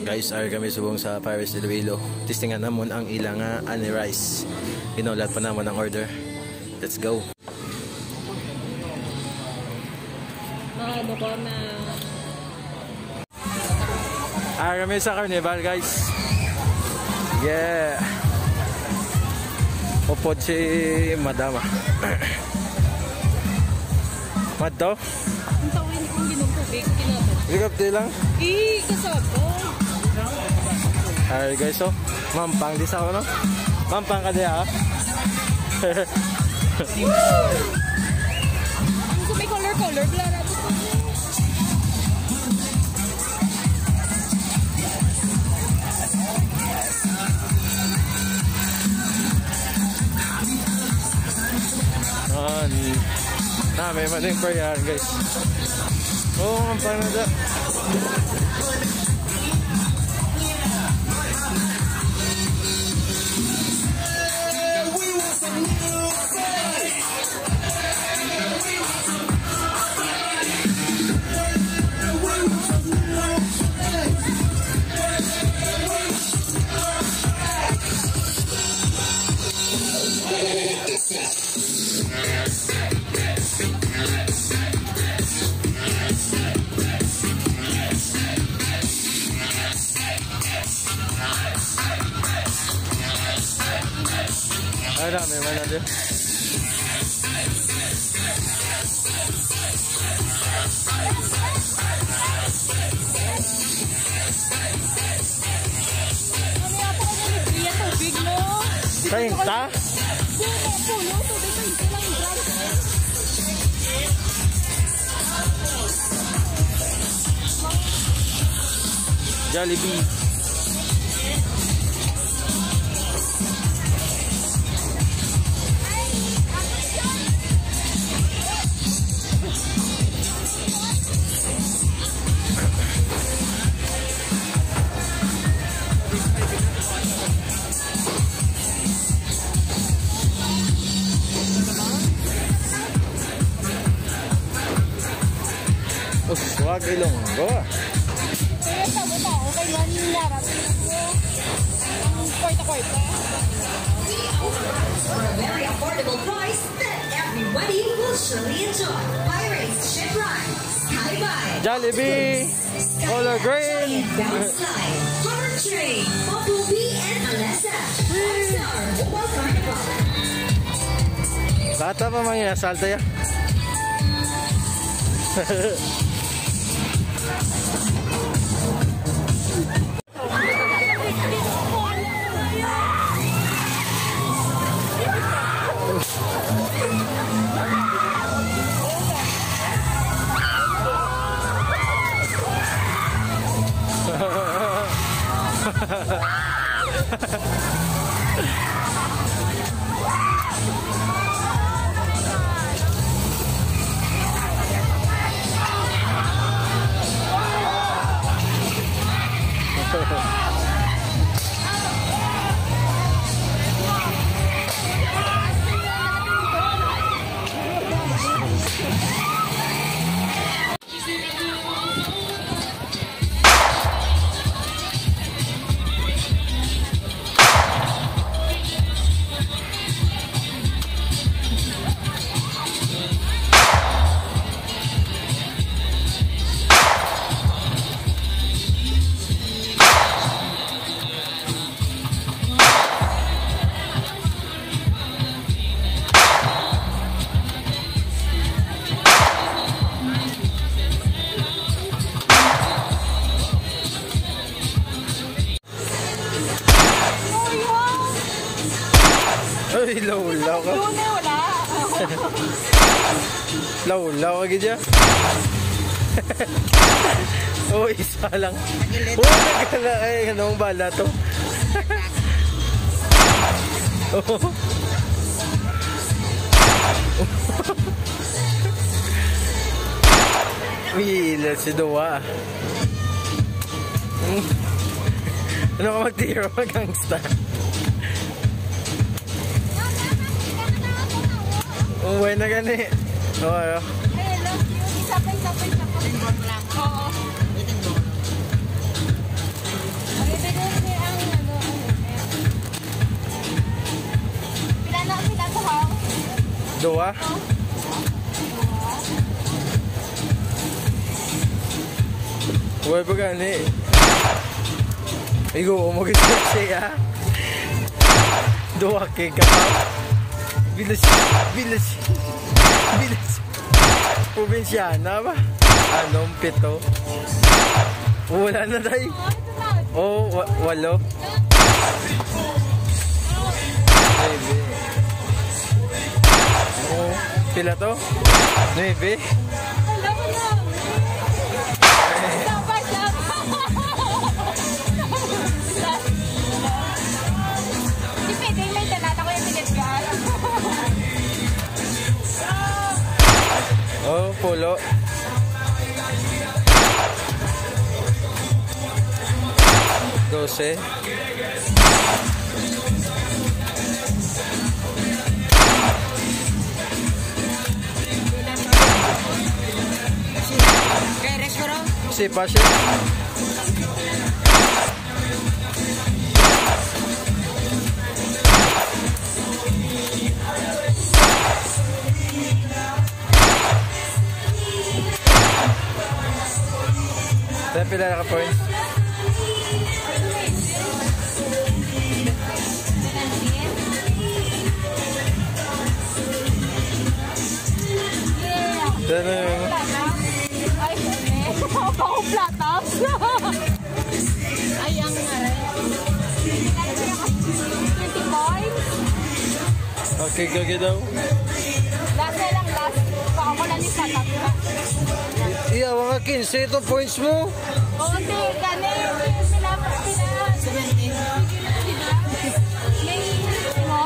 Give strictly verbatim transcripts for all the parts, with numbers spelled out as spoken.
Guys, ay kami subong sa Paris de Iloilo. Testingan namon ang ilang uh, ani rice. Pinulat pa namon ang order. Let's go. Ano ko na? Ay kami sa Carnival, guys. Yeah. Upod si Madama. Mad to? Ang tawin kong ginugtubig, kinabat. Ligap di lang? Eh, kasabo. Alright guys, so mampang di sa ako, no? Mampang ka di ha? Ang so may color-color, blara to. Ah, na may maling pa yan guys. Oo, mampang na da. Ay, dami man na din. Kainta? Jollibee. Wag ilonggo. Kaya tamo tao kay man narap ko. Ang kwarta-kwarta. For a very affordable price that everybody will surely enjoy. Pirates Ship Ride, Skyby, Jollibee, Color Green, Bounce Slide, Horror Train, Bumblebee, and Alessa. All-Star Mobile Carnival. Bata pa mga salta ya. Ay, law-law ka. Doon na wala. Law-law ka gidya. Oh, isa lang. Oh, nagkala. Ay, anong bala to? Oh. Wila si Dua. Ano ka mag-tiro mag-gangsta? Uwi na gani. Oo, ano? Ay, love you. Isapay, isapay, isapay. Oo. Dua? Huwag ba gani? Igo, umagit siya. Dua kay kapal. Bilis, bilis, bilis. Probinsyana ba? Anong pito? Wala na tayo. Oh, wa walo. Neve. Oh, pila to? Neve. Oh, pulo. Dose. Si Pasha. Saan pila na ka points? Saan na yung... Ako platas. Ay, ang aray. twenty points. Okay, gagi daw. Last na lang, last. Baka ko lang ni platas. Iya, mga fifteen ito points mo. Oo, hindi. Gani. Pinapas pina. seventeen. Mo?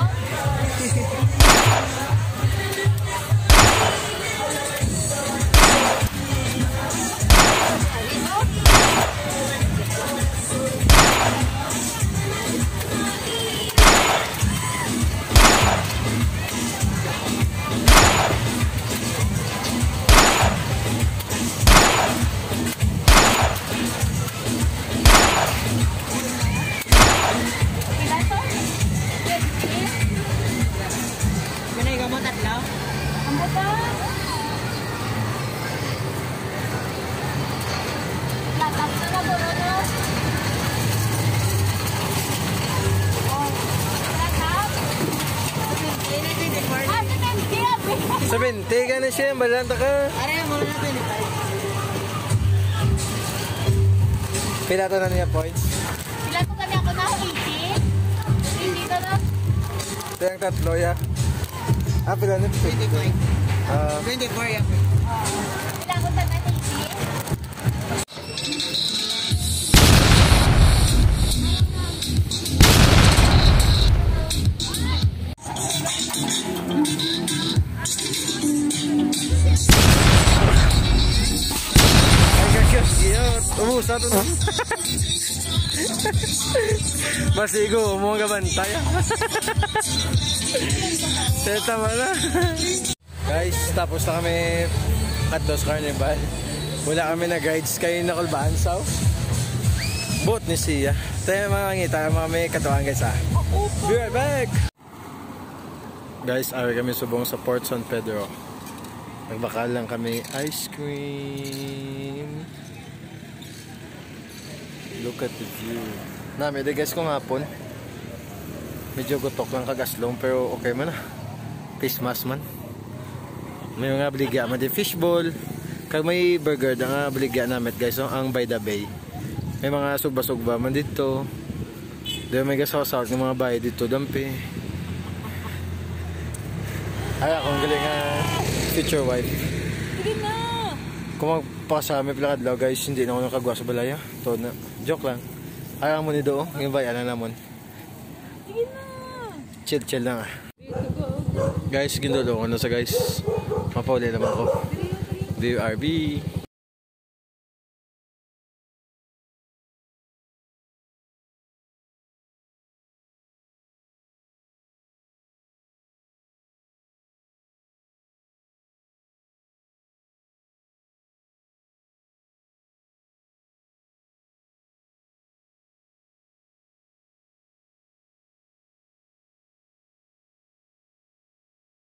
seventy ka na siya, balanta ka. Aray, mo na twenty-five. Pila to na niya points? Pila to kami ako na eighty. Hindi to na. Ito yung tatlo ya. Ah, pila na twenty-five. Ah, twenty-four ya. Pila ko na eighty. Umusa to na. Masigo, mo nga bantay. Tama na. Guys, tapos na kami at dos Carnival. Wala kami na guides kayo na kulbaan sa boat ni Sia. Tayo mga ngita, mga may katuwang guys ah. Be right back! Guys, awi kami subong sa Port San Pedro. Nagbakal lang kami ice cream. Look at the view. Na, may guys kung hapon. Medyo gutok lang kagaslong pero okay man na. Face mask man. May mga baligya man din fishball. Kag may burger na nga baligya namin guys. So, ang by the bay. May mga sugba-sugba man dito. Dito may gasaw-saw ng mga bahay dito. Dampi. Ay, akong galing nga future wife. Sige na! Kung magpakasami pala kadlaw guys, hindi na ako nakagawa sa balaya. Ito na. Joke lang. Ayaw mo ni do, yung bayan na naman. Sige na! Chill chill lang ah. Guys, gindulo ko na sa guys. Mapauli naman ako. B R B.